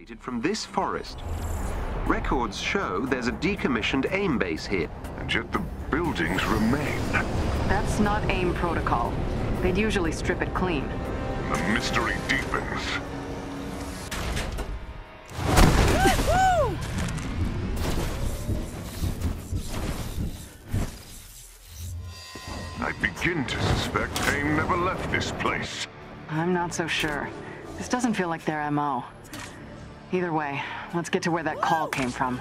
From this forest. Records show there's a decommissioned AIM base here. And yet the buildings remain. That's not AIM protocol. They'd usually strip it clean. The mystery deepens. I begin to suspect AIM never left this place. I'm not so sure. This doesn't feel like their MO. Either way, let's get to where that call came from.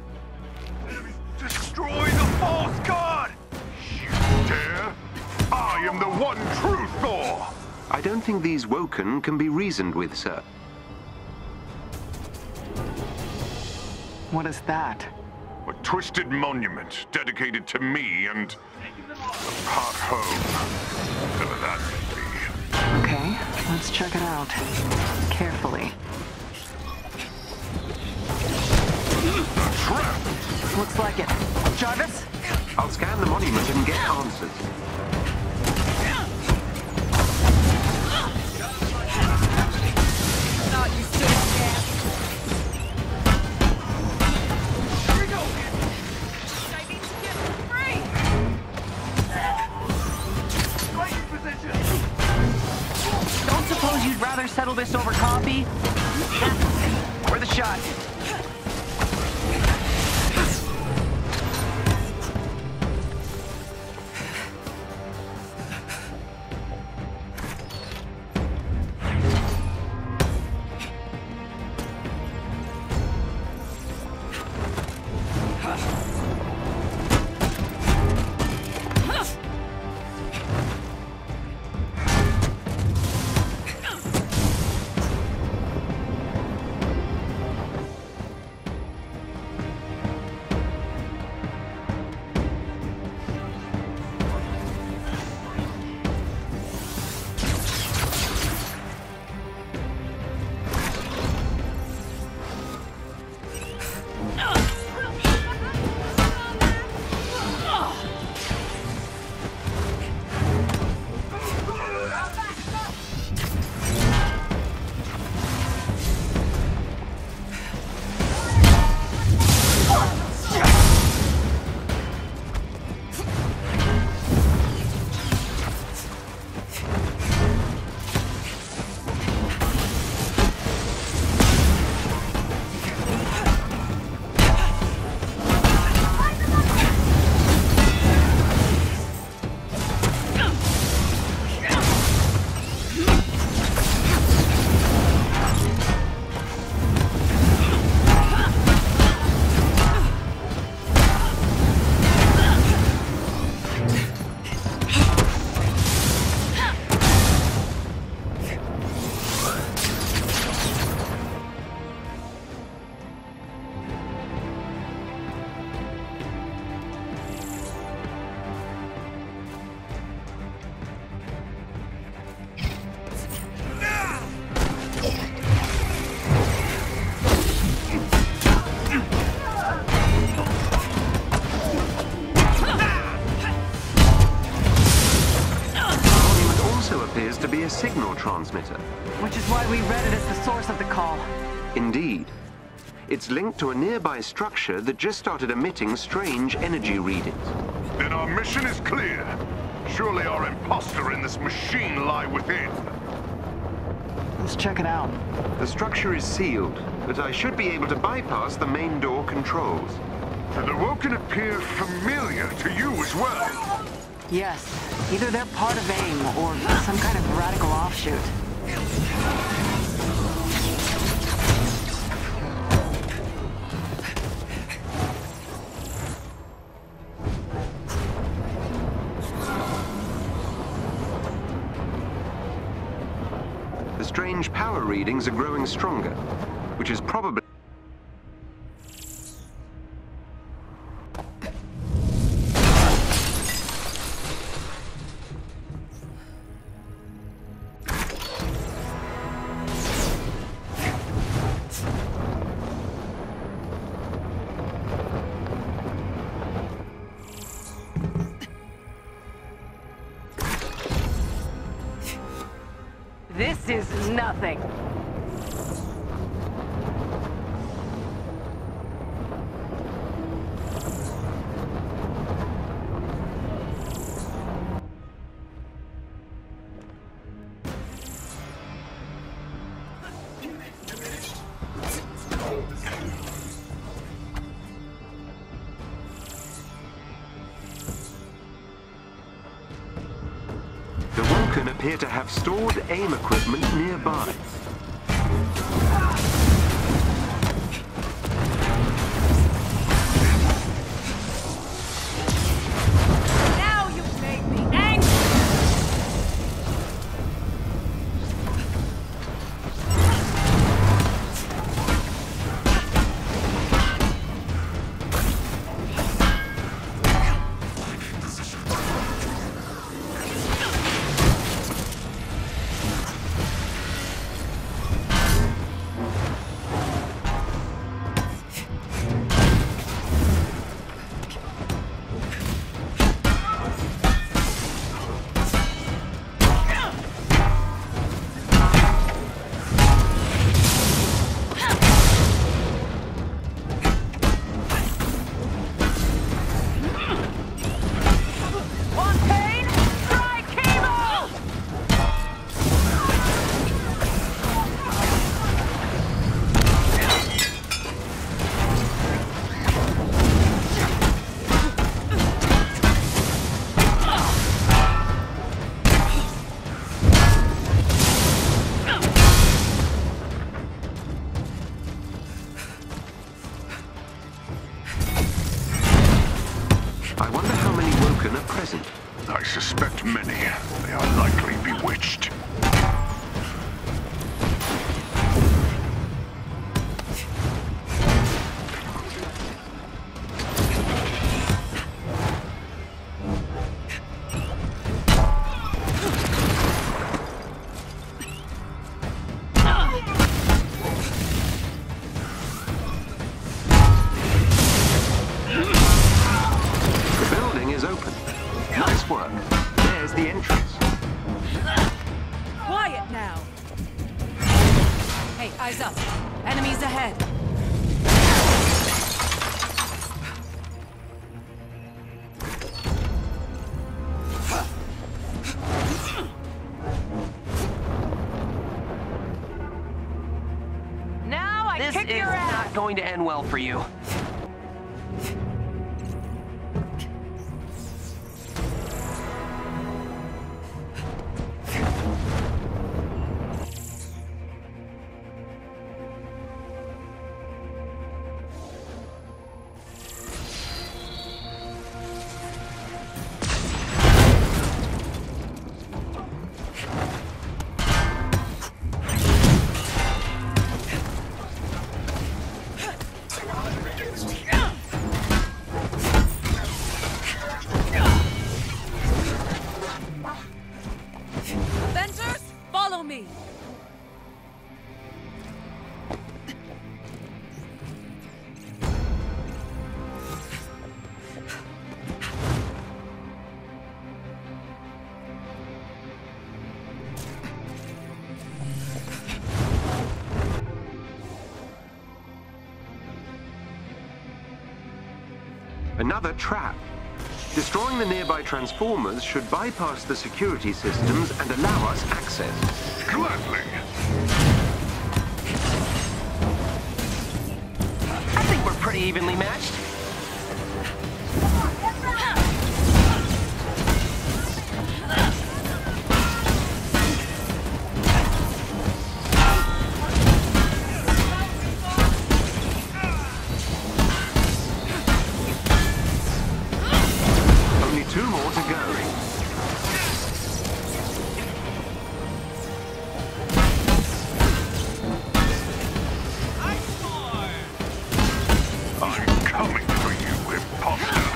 Destroy the false god! You dare? I am the one true Thor! I don't think these Woken can be reasoned with, sir. What is that? A twisted monument dedicated to me and a path home. Whatever that may be. Okay, let's check it out. Carefully. A trap! Looks like it. Jarvis? I'll scan the monument and get answers. Thought you stood a chance. Here we go. I need to get free. Right position. Don't suppose you'd rather settle this over coffee? Or the shot? Signal transmitter. Which is why we read it as the source of the call. Indeed. It's linked to a nearby structure that just started emitting strange energy readings. Then our mission is clear. Surely our imposter and this machine lie within. Let's check it out. The structure is sealed, but I should be able to bypass the main door controls. Do the Woken appear familiar to you as well? Yes. Either they're part of AIM or some kind of radical offshoot. The strange power readings are growing stronger, which is probably... This is nothing. appear to have stored AIM equipment nearby. Now you've made me angry! I wonder how many Woken are present. I suspect many. They are likely bewitched. The building is open. Nice work. There's the entrance. Quiet now! Hey, eyes up. Enemies ahead. Now I This kick is your ass! not going to end well for you. Avengers, follow me! Another trap. Destroying the nearby transformers should bypass the security systems and allow us access. Gladly. I think we're pretty evenly matched. Only 2 more to go. I'm coming for you, imposter.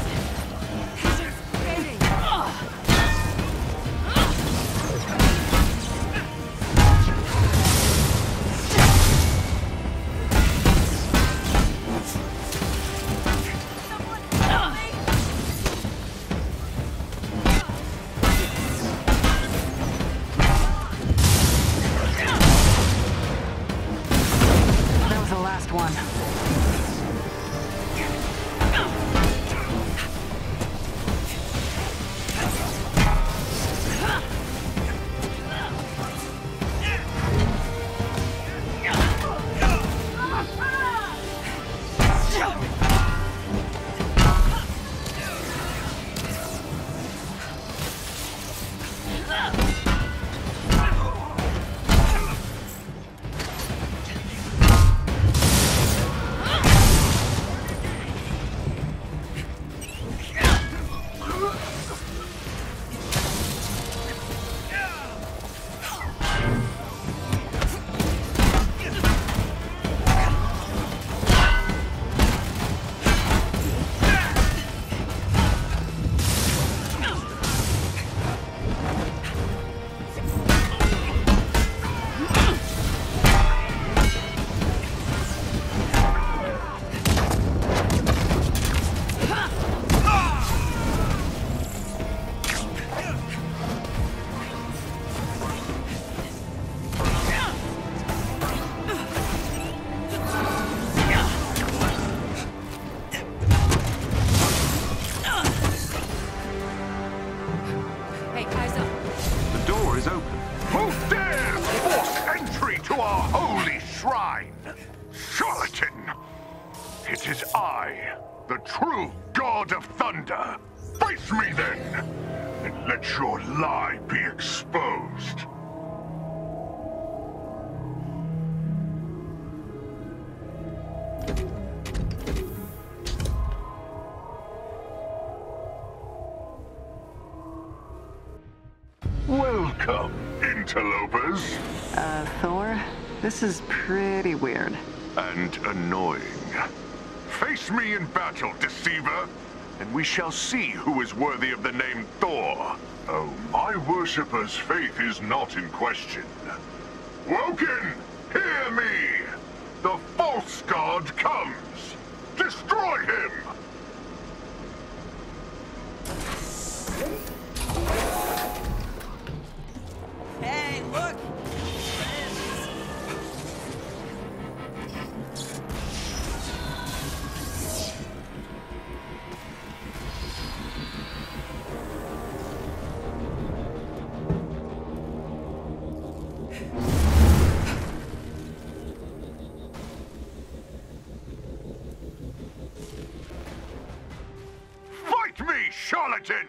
That was the last one. It is I, the true God of Thunder. Face me then, and let your lie be exposed. Welcome, interlopers. Thor? This is pretty weird. And annoying. Face me in battle, deceiver, and we shall see who is worthy of the name Thor. Oh, my worshipper's faith is not in question. Woken, hear me! The false god comes! Destroy him! Hey, look! Fight me, charlatan!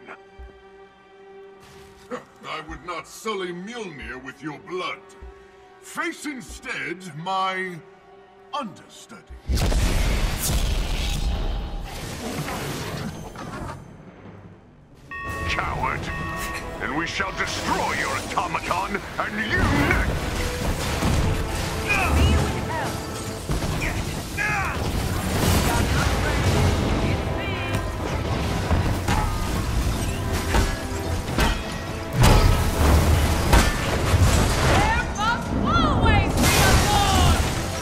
I would not sully Mjolnir with your blood. Face instead my understudy. Coward! And we shall destroy your automaton, and you next! See you in hell! Got not ready. It's me! There must always be a Lord!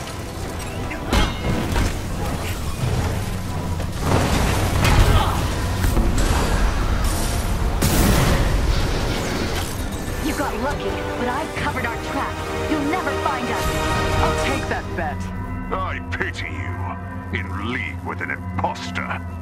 You got lucky, but I've covered our tracks. You'll never find us. I'll take that bet. I pity you, in league with an imposter.